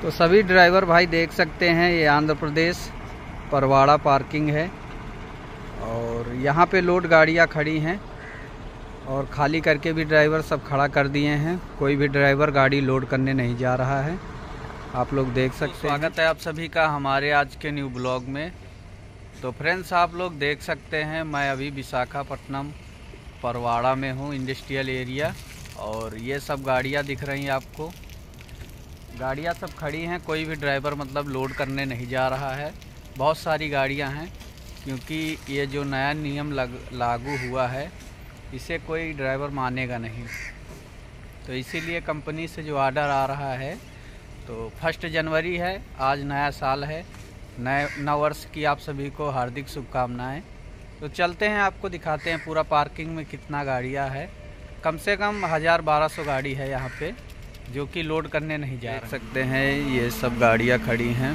तो सभी ड्राइवर भाई देख सकते हैं, ये आंध्र प्रदेश परवाड़ा पार्किंग है और यहाँ पे लोड गाड़ियाँ खड़ी हैं और खाली करके भी ड्राइवर सब खड़ा कर दिए हैं। कोई भी ड्राइवर गाड़ी लोड करने नहीं जा रहा है, आप लोग देख सकते हैं। स्वागत है आप सभी का हमारे आज के न्यू ब्लॉग में। तो फ्रेंड्स, आप लोग देख सकते हैं मैं अभी विशाखापट्टनम परवाड़ा में हूँ, इंडस्ट्रियल एरिया, और ये सब गाड़ियाँ दिख रही हैं आपको। गाड़ियाँ सब खड़ी हैं, कोई भी ड्राइवर मतलब लोड करने नहीं जा रहा है। बहुत सारी गाड़ियाँ हैं क्योंकि ये जो नया नियम लागू हुआ है इसे कोई ड्राइवर मानेगा नहीं, तो इसीलिए कंपनी से जो ऑर्डर आ रहा है, तो 1 जनवरी है, आज नया साल है, नए नववर्ष की आप सभी को हार्दिक शुभकामनाएं। तो चलते हैं, आपको दिखाते हैं पूरा पार्किंग में कितना गाड़ियां है। कम से कम 1000-1200 गाड़ी है यहाँ पे जो कि लोड करने नहीं जा रहे। देख सकते हैं ये सब गाड़ियां खड़ी हैं,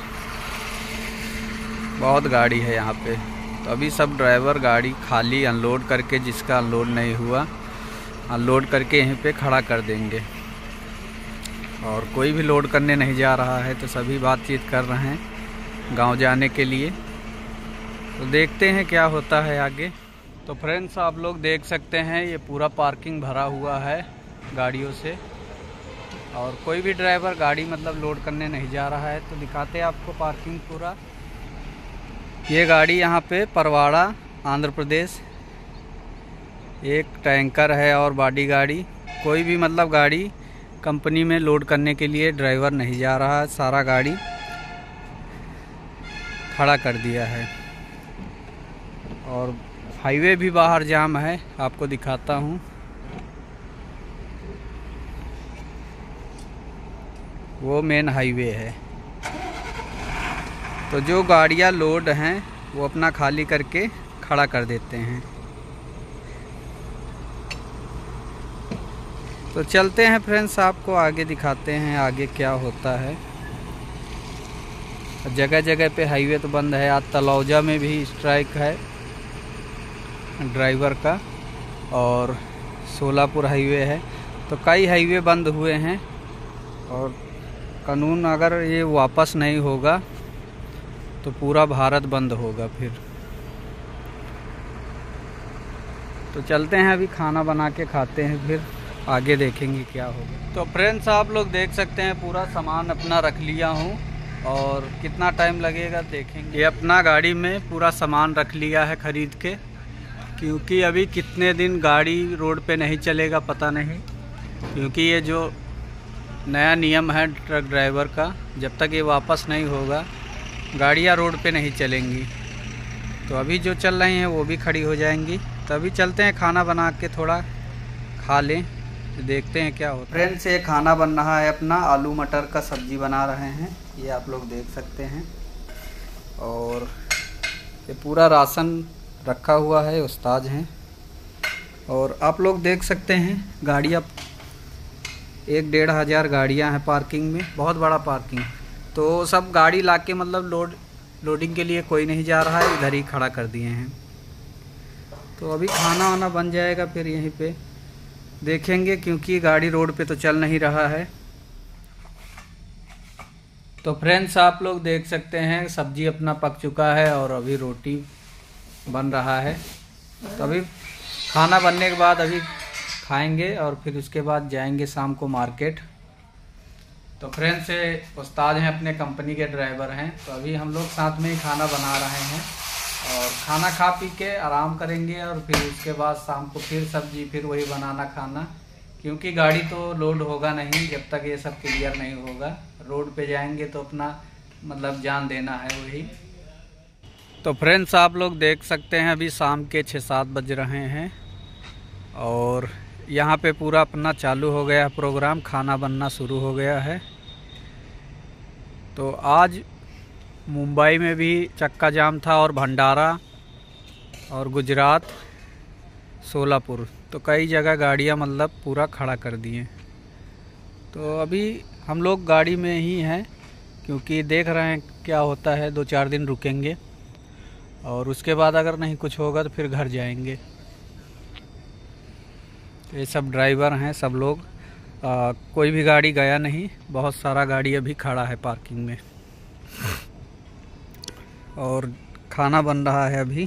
बहुत गाड़ी है यहाँ पे। तो अभी सब ड्राइवर गाड़ी खाली अनलोड करके, जिसका अनलोड नहीं हुआ अनलोड करके यहीं पे खड़ा कर देंगे, और कोई भी लोड करने नहीं जा रहा है। तो सभी बातचीत कर रहे हैं गांव जाने के लिए। तो देखते हैं क्या होता है आगे। तो फ्रेंड्स, आप लोग देख सकते हैं ये पूरा पार्किंग भरा हुआ है गाड़ियों से, और कोई भी ड्राइवर गाड़ी मतलब लोड करने नहीं जा रहा है। तो दिखाते हैं आपको पार्किंग पूरा। ये गाड़ी यहाँ पे परवाड़ा आंध्र प्रदेश, एक टैंकर है और बॉडी गाड़ी। कोई भी मतलब गाड़ी कंपनी में लोड करने के लिए ड्राइवर नहीं जा रहा है, सारा गाड़ी खड़ा कर दिया है। और हाईवे भी बाहर जाम है, आपको दिखाता हूँ। वो मेन हाईवे है। तो जो गाड़ियाँ लोड हैं वो अपना खाली करके खड़ा कर देते हैं। तो चलते हैं फ्रेंड्स, आपको आगे दिखाते हैं आगे क्या होता है। जगह जगह पे हाईवे तो बंद है। आज तलौजा में भी स्ट्राइक है ड्राइवर का, और सोलापुर हाईवे है। तो कई हाईवे बंद हुए हैं, और कानून अगर ये वापस नहीं होगा तो पूरा भारत बंद होगा फिर। तो चलते हैं, अभी खाना बना के खाते हैं, फिर आगे देखेंगे क्या होगा। तो फ्रेंड्स, आप लोग देख सकते हैं पूरा सामान अपना रख लिया हूँ, और कितना टाइम लगेगा देखेंगे। ये अपना गाड़ी में पूरा सामान रख लिया है खरीद के, क्योंकि अभी कितने दिन गाड़ी रोड पे नहीं चलेगा पता नहीं, क्योंकि ये जो नया नियम है ट्रक ड्राइवर का, जब तक ये वापस नहीं होगा गाड़ियाँ रोड पे नहीं चलेंगी। तो अभी जो चल रही हैं वो भी खड़ी हो जाएंगी। तो अभी चलते हैं, खाना बना के थोड़ा खा लें, तो देखते हैं क्या होता है। फ्रेंड्स, ये खाना बन रहा है अपना, आलू मटर का सब्जी बना रहे हैं, ये आप लोग देख सकते हैं। और ये पूरा राशन रखा हुआ है, उस्ताद हैं। और आप लोग देख सकते हैं गाड़ियाँ 1-1.5 हज़ार गाड़ियाँ हैं पार्किंग में, बहुत बड़ा पार्किंग। तो सब गाड़ी लाके मतलब लोडिंग के लिए कोई नहीं जा रहा है, इधर ही खड़ा कर दिए हैं। तो अभी खाना वाना बन जाएगा, फिर यहीं पे देखेंगे, क्योंकि गाड़ी रोड पे तो चल नहीं रहा है। तो फ्रेंड्स, आप लोग देख सकते हैं सब्जी अपना पक चुका है और अभी रोटी बन रहा है। तो अभी खाना बनने के बाद अभी खाएंगे, और फिर उसके बाद जाएंगे शाम को मार्केट। तो फ्रेंड्स, उस्ताद हैं, अपने कंपनी के ड्राइवर हैं। तो अभी हम लोग साथ में ही खाना बना रहे हैं, और खाना खा पी के आराम करेंगे, और फिर उसके बाद शाम को फिर सब्जी, फिर वही बनाना खाना, क्योंकि गाड़ी तो लोड होगा नहीं जब तक ये सब क्लियर नहीं होगा। रोड पे जाएंगे तो अपना मतलब जान देना है वही। तो फ्रेंड्स, आप लोग देख सकते हैं अभी शाम के 6-7 बज रहे हैं, और यहाँ पे पूरा अपना चालू हो गया प्रोग्राम, खाना बनना शुरू हो गया है। तो आज मुंबई में भी चक्का जाम था, और भंडारा, और गुजरात, सोलापुर, तो कई जगह गाड़ियाँ मतलब पूरा खड़ा कर दिए। तो अभी हम लोग गाड़ी में ही हैं, क्योंकि देख रहे हैं क्या होता है। 2-4 दिन रुकेंगे, और उसके बाद अगर नहीं कुछ होगा तो फिर घर जाएंगे। ये सब ड्राइवर हैं सब लोग, कोई भी गाड़ी गया नहीं, बहुत सारा गाड़ी अभी खड़ा है पार्किंग में। और खाना बन रहा है अभी।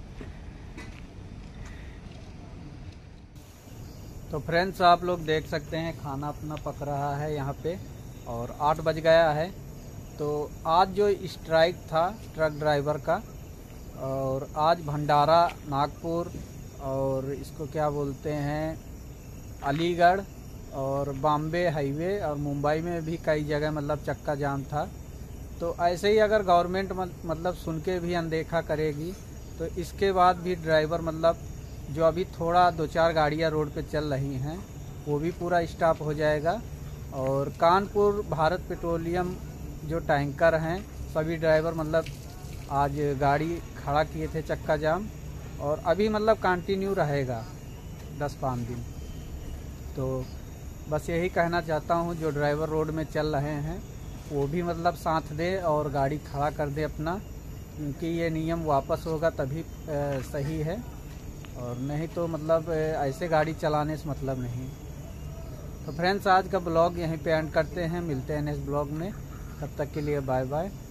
तो फ्रेंड्स आप लोग देख सकते हैं खाना अपना पक रहा है यहाँ पे, और 8 बज गया है। तो आज जो स्ट्राइक था ट्रक ड्राइवर का, और आज भंडारा, नागपुर और इसको क्या बोलते हैं अलीगढ़ और बॉम्बे हाईवे और मुंबई में भी कई जगह मतलब चक्का जाम था। तो ऐसे ही अगर गवर्नमेंट मतलब सुन के भी अनदेखा करेगी तो इसके बाद भी ड्राइवर मतलब जो अभी थोड़ा 2-4 गाड़ियाँ रोड पे चल रही हैं वो भी पूरा स्टॉप हो जाएगा। और कानपुर भारत पेट्रोलियम जो टैंकर हैं सभी ड्राइवर मतलब आज गाड़ी खड़ा किए थे चक्का जाम, और अभी मतलब कंटिन्यू रहेगा 10-5 दिन। तो बस यही कहना चाहता हूँ जो ड्राइवर रोड में चल रहे हैं वो भी मतलब साथ दे और गाड़ी खड़ा कर दे अपना, क्योंकि ये नियम वापस होगा तभी सही है, और नहीं तो मतलब ऐसे गाड़ी चलाने से मतलब नहीं। तो फ्रेंड्स आज का ब्लॉग यहीं पे एंड करते हैं, मिलते हैं नेक्स्ट ब्लॉग में, तब तक के लिए बाय बाय।